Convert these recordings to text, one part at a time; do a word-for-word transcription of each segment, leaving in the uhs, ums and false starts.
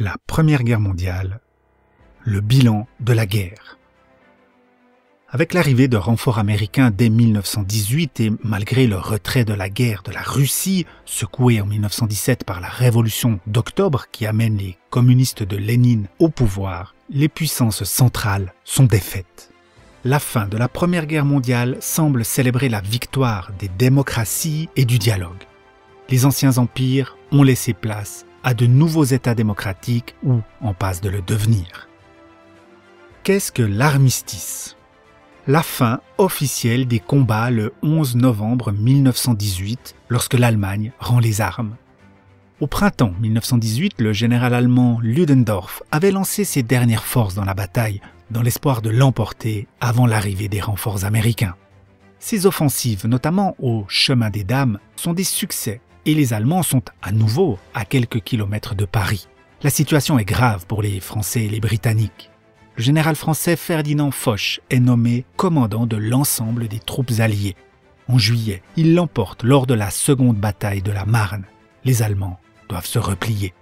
La Première Guerre mondiale, le bilan de la guerre. Avec l'arrivée de renforts américains dès mille neuf cent dix-huit et malgré le retrait de la guerre de la Russie, secouée en mille neuf cent dix-sept par la révolution d'octobre qui amène les communistes de Lénine au pouvoir, les puissances centrales sont défaites. La fin de la Première Guerre mondiale semble célébrer la victoire des démocraties et du dialogue. Les anciens empires ont laissé place à de nouveaux États démocratiques ou en passe de le devenir. Qu'est-ce que l'armistice ? La fin officielle des combats le onze novembre mille neuf cent dix-huit, lorsque l'Allemagne rend les armes. Au printemps mille neuf cent dix-huit, le général allemand Ludendorff avait lancé ses dernières forces dans la bataille, dans l'espoir de l'emporter avant l'arrivée des renforts américains. Ces offensives, notamment au chemin des Dames, sont des succès et les Allemands sont à nouveau à quelques kilomètres de Paris. La situation est grave pour les Français et les Britanniques. Le général français Ferdinand Foch est nommé commandant de l'ensemble des troupes alliées. En juillet, il l'emporte lors de la seconde bataille de la Marne. Les Allemands doivent se replier.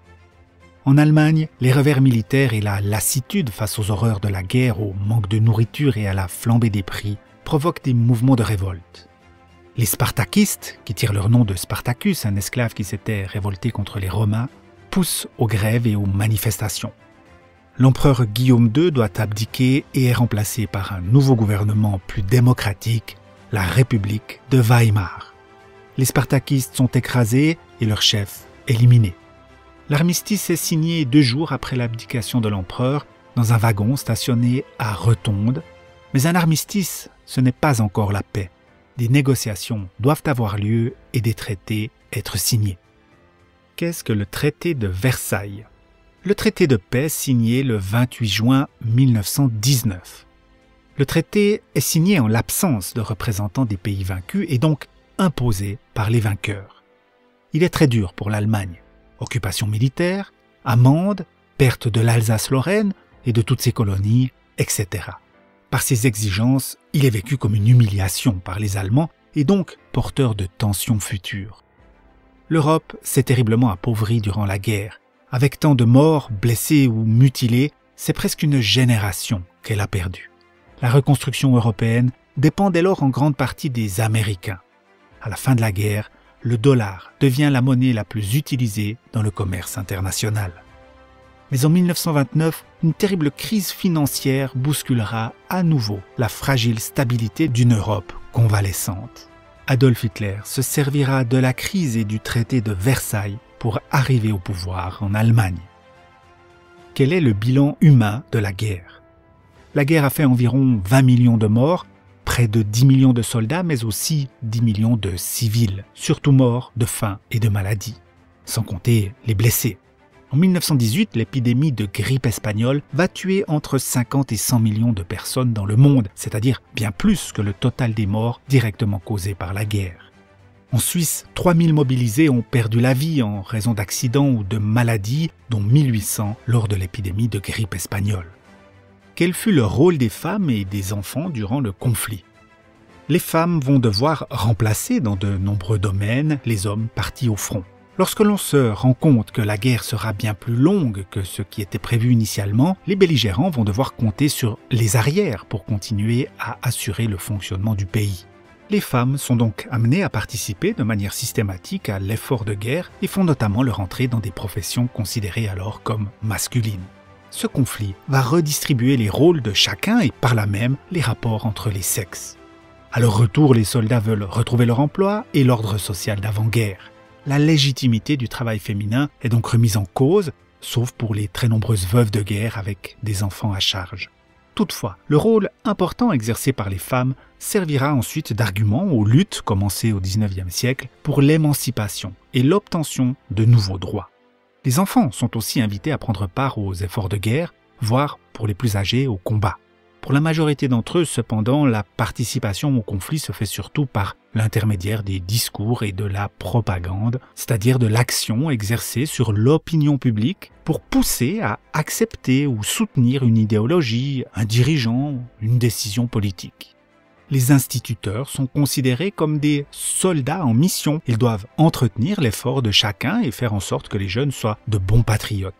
En Allemagne, les revers militaires et la lassitude face aux horreurs de la guerre, au manque de nourriture et à la flambée des prix provoquent des mouvements de révolte. Les spartakistes, qui tirent leur nom de Spartacus, un esclave qui s'était révolté contre les Romains, poussent aux grèves et aux manifestations. L'empereur Guillaume deux doit abdiquer et est remplacé par un nouveau gouvernement plus démocratique, la République de Weimar. Les spartakistes sont écrasés et leur chef éliminé. L'armistice est signé deux jours après l'abdication de l'empereur dans un wagon stationné à Rotonde. Mais un armistice, ce n'est pas encore la paix. Des négociations doivent avoir lieu et des traités être signés. Qu'est-ce que le traité de Versailles ? Le traité de paix signé le vingt-huit juin mille neuf cent dix-neuf. Le traité est signé en l'absence de représentants des pays vaincus et donc imposé par les vainqueurs. Il est très dur pour l'Allemagne. Occupation militaire, amende, perte de l'Alsace-Lorraine et de toutes ses colonies, et cetera. Par ces exigences, il est vécu comme une humiliation par les Allemands et donc porteur de tensions futures. L'Europe s'est terriblement appauvrie durant la guerre. Avec tant de morts, blessés ou mutilés, c'est presque une génération qu'elle a perdue. La reconstruction européenne dépend dès lors en grande partie des Américains. À la fin de la guerre, le dollar devient la monnaie la plus utilisée dans le commerce international. Mais en mille neuf cent vingt-neuf, une terrible crise financière bousculera à nouveau la fragile stabilité d'une Europe convalescente. Adolf Hitler se servira de la crise et du traité de Versailles pour arriver au pouvoir en Allemagne. Quel est le bilan humain de la guerre ? La guerre a fait environ vingt millions de morts, près de dix millions de soldats, mais aussi dix millions de civils, surtout morts de faim et de maladie, sans compter les blessés. En mille neuf cent dix-huit, l'épidémie de grippe espagnole va tuer entre cinquante et cent millions de personnes dans le monde, c'est-à-dire bien plus que le total des morts directement causés par la guerre. En Suisse, trois mille mobilisés ont perdu la vie en raison d'accidents ou de maladies, dont mille huit cents lors de l'épidémie de grippe espagnole. Quel fut le rôle des femmes et des enfants durant le conflit ? Les femmes vont devoir remplacer dans de nombreux domaines les hommes partis au front. Lorsque l'on se rend compte que la guerre sera bien plus longue que ce qui était prévu initialement, les belligérants vont devoir compter sur les arrières pour continuer à assurer le fonctionnement du pays. Les femmes sont donc amenées à participer de manière systématique à l'effort de guerre et font notamment leur entrée dans des professions considérées alors comme masculines. Ce conflit va redistribuer les rôles de chacun et par là même les rapports entre les sexes. À leur retour, les soldats veulent retrouver leur emploi et l'ordre social d'avant-guerre. La légitimité du travail féminin est donc remise en cause, sauf pour les très nombreuses veuves de guerre avec des enfants à charge. Toutefois, le rôle important exercé par les femmes servira ensuite d'argument aux luttes commencées au dix-neuvième siècle pour l'émancipation et l'obtention de nouveaux droits. Les enfants sont aussi invités à prendre part aux efforts de guerre, voire, pour les plus âgés, au combat. Pour la majorité d'entre eux, cependant, la participation au conflit se fait surtout par l'intermédiaire des discours et de la propagande, c'est-à-dire de l'action exercée sur l'opinion publique pour pousser à accepter ou soutenir une idéologie, un dirigeant, une décision politique. Les instituteurs sont considérés comme des soldats en mission. Ils doivent entretenir l'effort de chacun et faire en sorte que les jeunes soient de bons patriotes.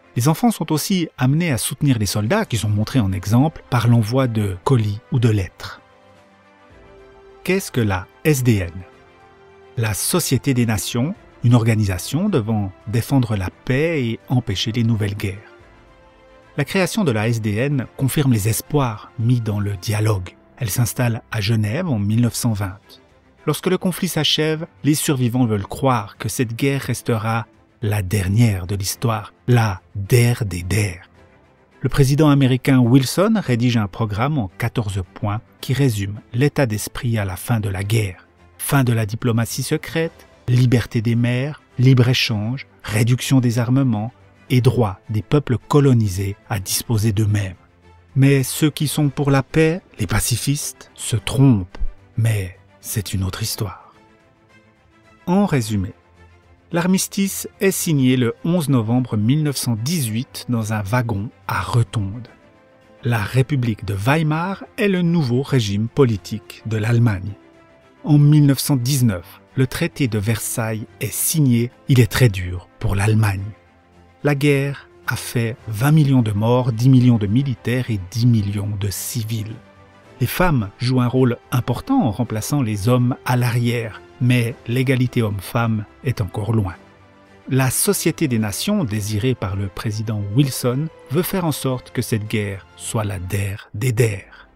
Les enfants sont aussi amenés à soutenir les soldats qui sont montrés en exemple par l'envoi de colis ou de lettres. Qu'est-ce que la S D N? La Société des Nations, une organisation devant défendre la paix et empêcher les nouvelles guerres. La création de la S D N confirme les espoirs mis dans le dialogue. Elle s'installe à Genève en mille neuf cent vingt. Lorsque le conflit s'achève, les survivants veulent croire que cette guerre restera la dernière de l'histoire, la der des der. Le président américain Wilson rédige un programme en quatorze points qui résume l'état d'esprit à la fin de la guerre. Fin de la diplomatie secrète, liberté des mers, libre-échange, réduction des armements et droit des peuples colonisés à disposer d'eux-mêmes. Mais ceux qui sont pour la paix, les pacifistes, se trompent. Mais c'est une autre histoire. En résumé, l'armistice est signé le onze novembre mille neuf cent dix-huit dans un wagon à Retonde. La République de Weimar est le nouveau régime politique de l'Allemagne. En mille neuf cent dix-neuf, le traité de Versailles est signé. Il est très dur pour l'Allemagne. La guerre a fait vingt millions de morts, dix millions de militaires et dix millions de civils. Les femmes jouent un rôle important en remplaçant les hommes à l'arrière, mais l'égalité homme-femme est encore loin. La Société des Nations, désirée par le président Wilson, veut faire en sorte que cette guerre soit la der des der.